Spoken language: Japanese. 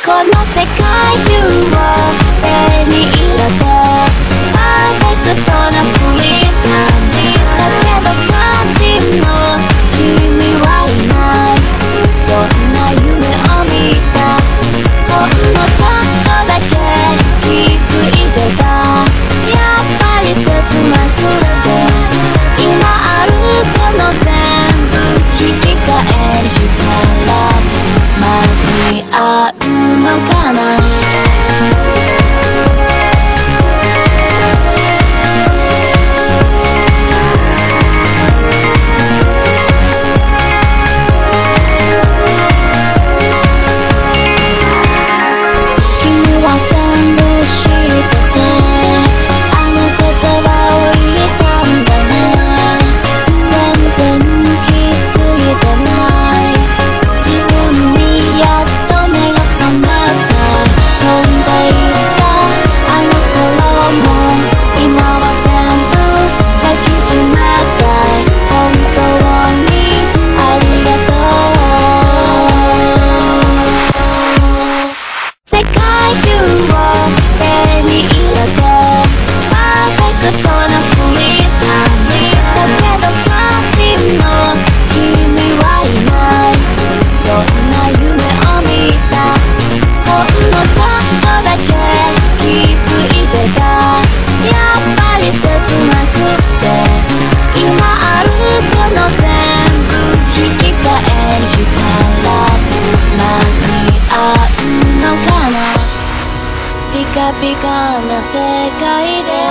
この世界中を手に入れてパーフェクトなフリーターだけど肝心の君はいないそんな夢を見たほんのちょっとだけ気づいてたやっぱり切なくて今あるこの全部引き換えにしたら間に合うのかなピカピカな世界で